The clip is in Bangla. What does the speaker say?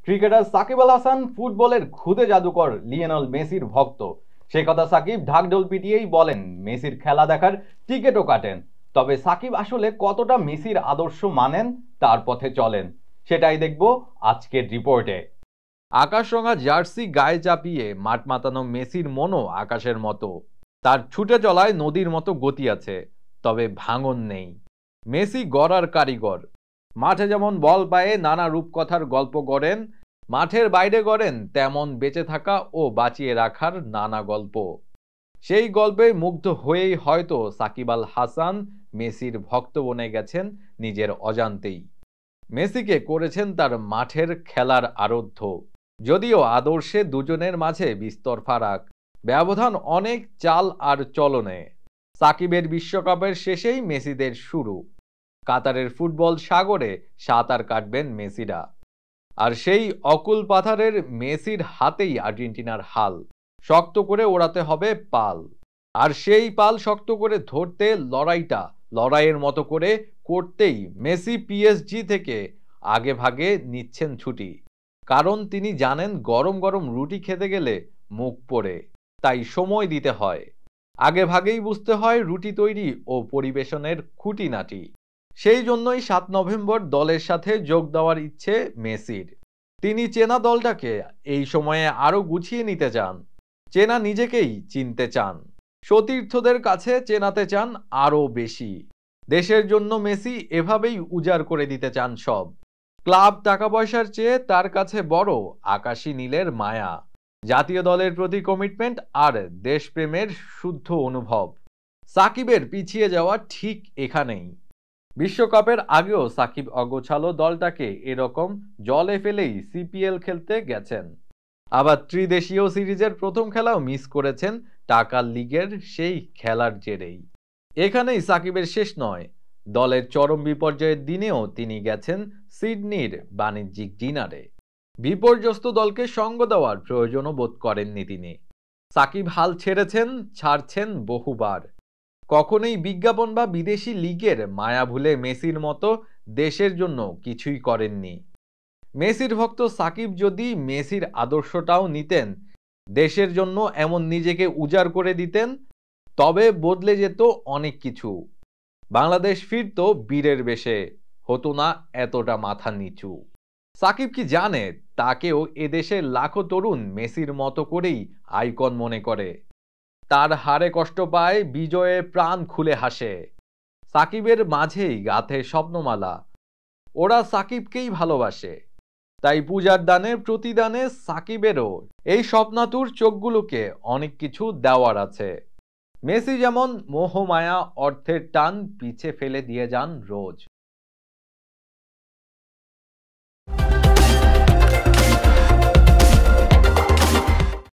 ক্রিকেটার সাকিব আল হাসান ফুটবলের খুদে জাদুকর লিওনেল মেসির ভক্ত। সে কথা সাকিব ঢাকঢোল পিটিয়েই বলেন, মেসির খেলা দেখার টিকিটও কাটেন। তবে সাকিব আসলে কতটা মেসির আদর্শ মানেন, তার পথে চলেন, সেটাই দেখব আজকের রিপোর্টে। আকাশরঙা জার্সি গায়ে চাপিয়ে মাঠ মাতানো মেসির মনও আকাশের মতো। তার ছুটে চলায় নদীর মতো গতি আছে, তবে ভাঙন নেই। মেসি গড়ার কারিগর। মাঠে যেমন বল পায়ে নানা রূপকথার গল্প গড়েন, মাঠের বাইরে গড়েন তেমন বেঁচে থাকা ও বাঁচিয়ে রাখার নানা গল্প। সেই গল্পে মুগ্ধ হয়েই হয়তো সাকিব আল হাসান মেসির ভক্ত বনে গেছেন নিজের অজান্তেই। মেসিকে করেছেন তার মাঠের খেলার আরাধ্য। যদিও আদর্শে দুজনের মাঝে বিস্তর ফারাক, ব্যবধান অনেক চাল আর চলনে। সাকিবের বিশ্বকাপের শেষেই মেসিদের শুরু। কাতারের ফুটবল সাগরে সাঁতার কাটবেন মেসিরা। আর সেই অকুল পাথারের মেসির হাতেই আর্জেন্টিনার হাল। শক্ত করে ওড়াতে হবে পাল। আর সেই পাল শক্ত করে ধরতে লড়াইয়ের মতো করে করতেই মেসি পিএসজি থেকে আগে ভাগে নিচ্ছেন ছুটি। কারণ তিনি জানেন গরম গরম রুটি খেতে গেলে মুখ পোড়ে, তাই সময় দিতে হয়। আগে ভাগেই বুঝতে হয় রুটি তৈরি ও পরিবেশনের খুঁটিনাটি। সেই জন্যই 7 নভেম্বর দলের সাথে যোগ দেওয়ার ইচ্ছে মেসির। তিনি চেনা দলটাকে এই সময়ে আরো গুছিয়ে নিতে চান। চেনা নিজেকেই চিনতে চান। সতীর্থদের কাছে চেনাতে চান আরো বেশি। দেশের জন্য মেসি এভাবেই উজাড় করে দিতে চান সব। ক্লাব টাকা পয়সার চেয়ে তার কাছে বড় আকাশী নীলের মায়া, জাতীয় দলের প্রতি কমিটমেন্ট আর দেশপ্রেমের শুদ্ধ অনুভব। সাকিবের পিছিয়ে যাওয়া ঠিক এখানেই। বিশ্বকাপের আগেও সাকিব অগোছালো দলটাকে এরকম জলে ফেলেই সিপিএল খেলতে গেছেন। আবার ত্রিদেশীয় সিরিজের প্রথম খেলাও মিস করেছেন টাকার লিগের সেই খেলার জেরেই। এখানেই সাকিবের শেষ নয়। দলের চরম বিপর্যয়ের দিনেও তিনি গেছেন সিডনির বাণিজ্যিক ডিনারে। বিপর্যস্ত দলকে সঙ্গ দেওয়ার প্রয়োজনও বোধ করেননি তিনি। সাকিব হাল ছেড়েছেন, ছাড়ছেন বহুবার। কখনোই বিজ্ঞাপন বা বিদেশি লিগের মায়া ভুলে মেসির মতো দেশের জন্য কিছুই করেননি। মেসির ভক্ত সাকিব যদি মেসির আদর্শটাও নিতেন, দেশের জন্য এমন নিজেকে উজাড় করে দিতেন, তবে বদলে যেত অনেক কিছু। বাংলাদেশ ফিরত বীরের বেশে, হতো না এতটা মাথা নিচু। সাকিব কি জানে তাকেও এদেশের লাখো তরুণ মেসির মতো করেই আইকন মনে করে। তার হারে কষ্ট পায়, বিজয়ে প্রাণ খুলে হাসে। সাকিবের মাঝেই গাঁথে স্বপ্নমালা। ওরা সাকিবকেই ভালোবাসে। তাই পূজার দানে প্রতিদানে সাকিবেরও এই স্বপ্নাতুর চোখগুলোকে অনেক কিছু দেওয়ার আছে। মেসি যেমন মোহমায়া অর্থের টান পিছে ফেলে দিয়ে যান রোজ।